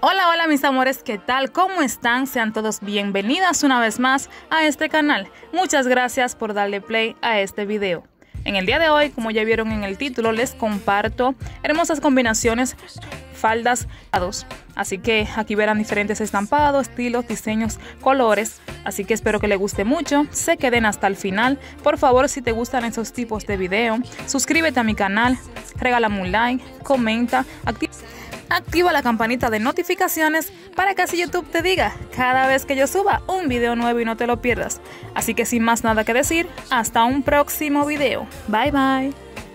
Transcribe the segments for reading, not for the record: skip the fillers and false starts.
Hola, hola mis amores, ¿qué tal? ¿Cómo están? Sean todos bienvenidas una vez más a este canal. Muchas gracias por darle play a este video. En el día de hoy, como ya vieron en el título, les comparto hermosas combinaciones faldas estampados. Así que aquí verán diferentes estampados, estilos, diseños, colores. Así que espero que les guste mucho, se queden hasta el final. Por favor, si te gustan esos tipos de video, suscríbete a mi canal, regálame un like, comenta, activa la campanita de notificaciones para que así YouTube te diga cada vez que yo suba un video nuevo y no te lo pierdas. Así que sin más nada que decir, hasta un próximo video. Bye bye.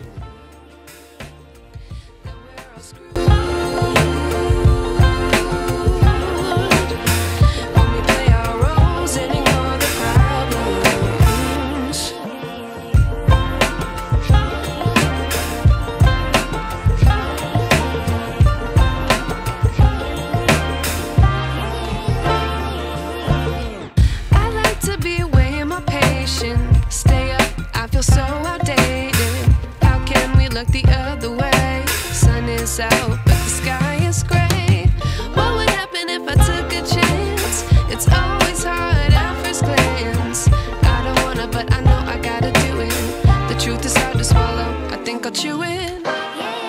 So outdated. How can we look the other way? Sun is out, but the sky is gray. What would happen if I took a chance? It's always hard at first glance. I don't wanna, but I know I gotta do it. The truth is hard to swallow. I think I'll chew it.